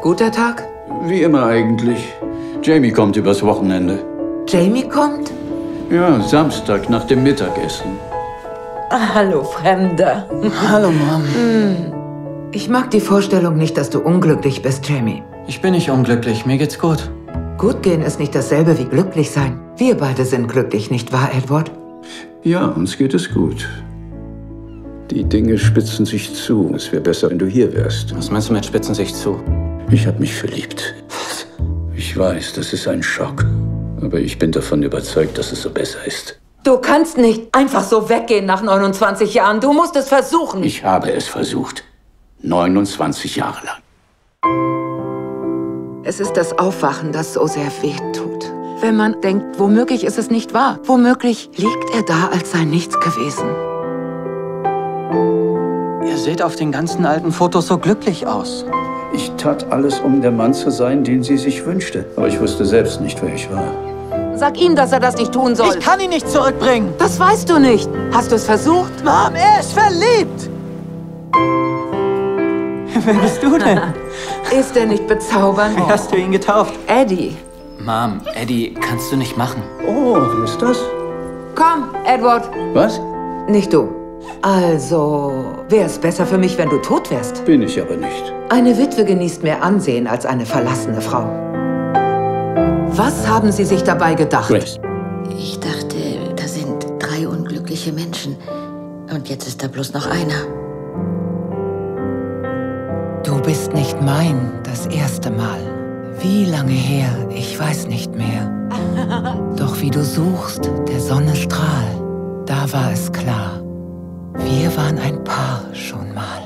Guter Tag? Wie immer eigentlich. Jamie kommt übers Wochenende. Jamie kommt? Ja, Samstag nach dem Mittagessen. Hallo, Fremder. Hallo, Mom. Ich mag die Vorstellung nicht, dass du unglücklich bist, Jamie. Ich bin nicht unglücklich. Mir geht's gut. Gut gehen ist nicht dasselbe wie glücklich sein. Wir beide sind glücklich, nicht wahr, Edward? Ja, uns geht es gut. Die Dinge spitzen sich zu. Es wäre besser, wenn du hier wärst. Was meinst du mit spitzen sich zu? Ich habe mich verliebt. Ich weiß, das ist ein Schock. Aber ich bin davon überzeugt, dass es so besser ist. Du kannst nicht einfach so weggehen nach 29 Jahren. Du musst es versuchen. Ich habe es versucht. 29 Jahre lang. Es ist das Aufwachen, das so sehr wehtut. Wenn man denkt, womöglich ist es nicht wahr. Womöglich liegt er da, als sei nichts gewesen. Ihr seht auf den ganzen alten Fotos so glücklich aus. Ich tat alles, um der Mann zu sein, den sie sich wünschte. Aber ich wusste selbst nicht, wer ich war. Sag ihm, dass er das nicht tun soll. Ich kann ihn nicht zurückbringen. Das weißt du nicht. Hast du es versucht? Mom, er ist verliebt. Wer bist du denn? Ist er nicht bezaubernd? Wie hast du ihn getauft? Eddie. Mom, Eddie, kannst du nicht machen. Oh, wer ist das? Komm, Edward. Was? Nicht du. Also, wäre es besser für mich, wenn du tot wärst. Bin ich aber nicht. Eine Witwe genießt mehr Ansehen als eine verlassene Frau. Was haben Sie sich dabei gedacht? Grace. Ich dachte, da sind 3 unglückliche Menschen. Und jetzt ist da bloß noch einer. Du bist nicht mein, das erste Mal. Wie lange her, ich weiß nicht mehr. Doch wie du suchst, der Sonne Strahl, da war es klar. Wir waren ein Paar schon mal.